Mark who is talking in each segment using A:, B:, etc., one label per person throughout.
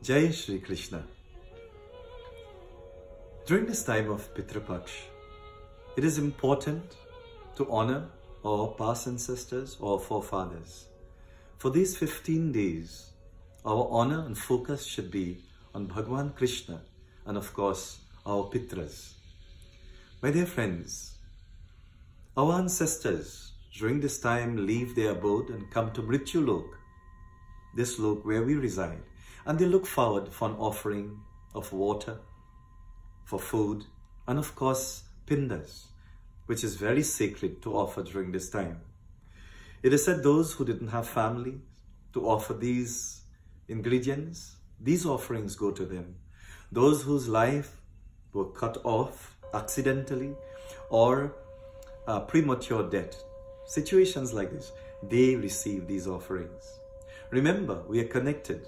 A: Jai Shri Krishna. During this time of Pitri Paksh, it is important to honor our past ancestors or forefathers. For these 15 days, our honor and focus should be on Bhagwan Krishna and of course our Pitras. My dear friends, our ancestors during this time leave their abode and come to Mrityu Lok, this lok where we reside, and they look forward for an offering of water, for food, and of course pindas, which is very sacred to offer during this time. It is said those who didn't have family to offer these ingredients, these offerings go to them. Those whose life were cut off accidentally or premature death, situations like this, they receive these offerings. Remember, we are connected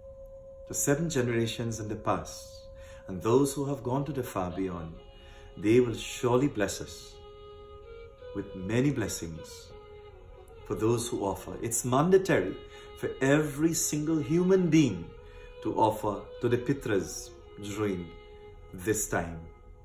A: to 7 generations in the past, and those who have gone to the far beyond, they will surely bless us with many blessings for those who offer. It's mandatory for every single human being to offer to the Pitras during this time.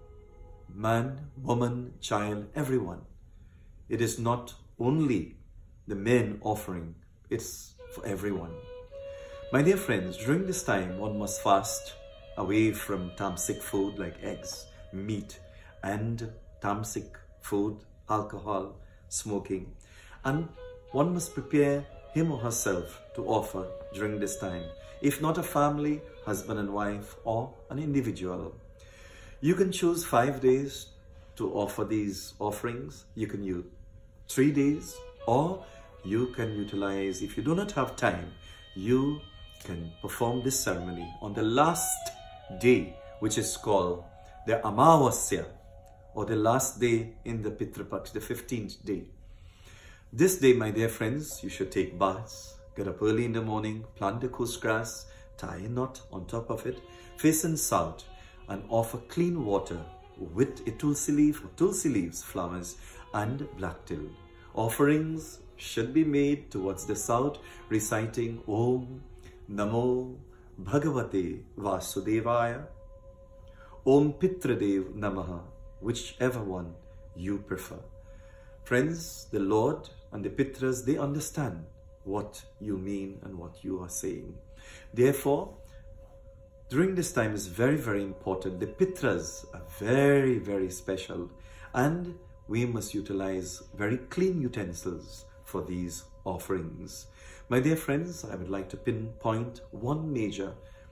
A: Man, woman, child, everyone. It is not only the men offering, it's for everyone. My dear friends, during this time, one must fast away from tamasic food like eggs, meat, and tamasic food, alcohol, smoking. And one must prepare him or herself to offer during this time. If not a family, husband and wife, or an individual. You can choose 5 days to offer these offerings. You can use 3 days, or you can utilize, if you do not have time, you can perform this ceremony on the last day, which is called the Amavasya, or the last day in the Pitri Paksh, the 15th day. This day, my dear friends, you should take baths, get up early in the morning, plant the coarse grass, tie a knot on top of it, facing south, and offer clean water with a tulsi leaf, tulsi leaves, flowers, and black till. Offerings should be made towards the south, reciting Om Namo Bhagavate Vasudevaya, Om Pitradev Namaha, whichever one you prefer. Friends, the Lord and the Pitras, they understand what you mean and what you are saying. Therefore, during this time is very, very important. The Pitras are very, very special, and we must utilize very clean utensils for these offerings. My dear friends, I would like to pinpoint one major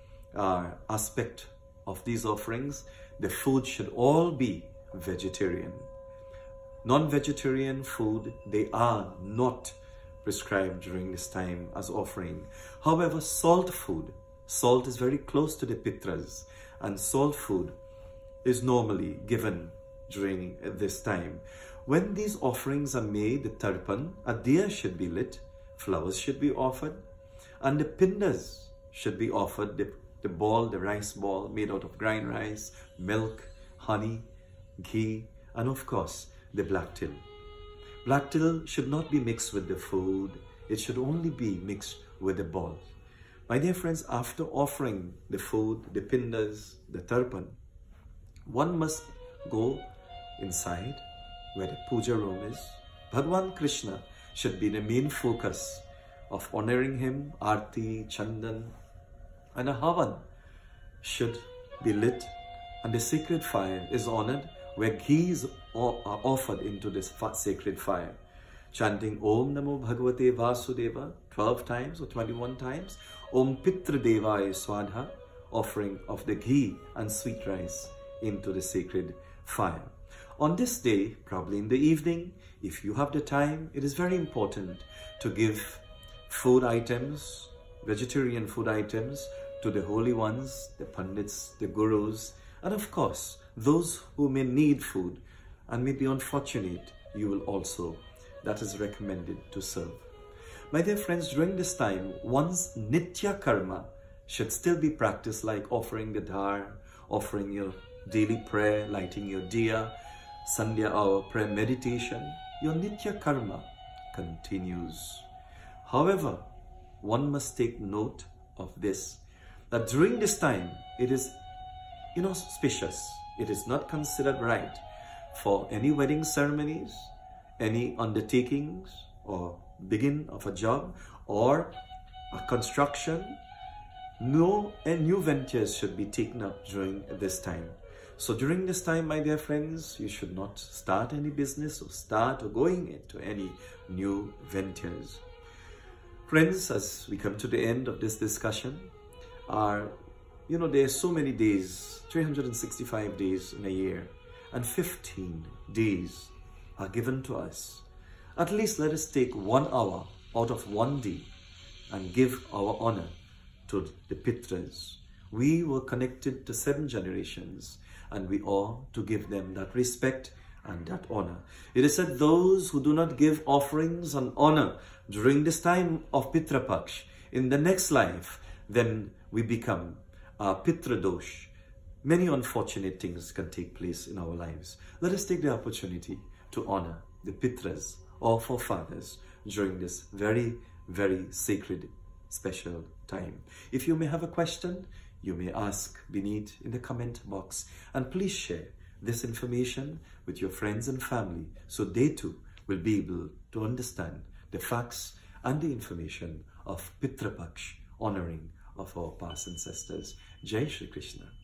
A: aspect of these offerings. The food should all be vegetarian. Non-vegetarian food, they are not prescribed during this time as offering. However, salt food, salt is very close to the Pitras, and salt food is normally given during this time. When these offerings are made, the tarpan, a diya should be lit, flowers should be offered, and the pindas should be offered, the ball, the rice ball made out of grind rice, milk, honey, ghee, and of course, the black till. Black till should not be mixed with the food. It should only be mixed with the ball. My dear friends, after offering the food, the pindas, the tarpan, one must go inside where the puja room is. Bhagwan Krishna should be the main focus of honoring him. Aarti, chandan, and a havan should be lit, and the sacred fire is honored where ghee is offered into this sacred fire. Chanting Om Namo Bhagavate Vasudeva 12 times or 21 times. Om Pitra Devaya Swadha, offering of the ghee and sweet rice into the sacred fire. On this day, probably in the evening, if you have the time, it is very important to give food items, vegetarian food items, to the holy ones, the Pundits, the Gurus, and of course, those who may need food and may be unfortunate, you will also, that is recommended to serve. My dear friends, during this time, one's nitya karma should still be practiced, like offering the dhar, offering your daily prayer, lighting your diya, Sandhya hour prayer meditation. Your nitya karma continues. However, one must take note of this, that during this time, it is inauspicious. It is not considered right for any wedding ceremonies, any undertakings, or begin of a job, or a construction. No new ventures should be taken up during this time. So during this time, my dear friends, you should not start any business or going into any new ventures. Friends, as we come to the end of this discussion, there are so many days, 365 days in a year, and 15 days are given to us. At least let us take 1 hour out of one day and give our honor to the Pitras. We were connected to 7 generations, and we ought to give them that respect and that honor. It is said those who do not give offerings and honor during this time of Pitri Paksh, in the next life, then we become Pitra Dosh. Many unfortunate things can take place in our lives. Let us take the opportunity to honor the Pitras or forefathers during this very, very sacred, special time. If you may have a question, you may ask beneath in the comment box, and please share this information with your friends and family so they too will be able to understand the facts and the information of Pitri Paksh, honoring of our past ancestors. Jai Shri Krishna.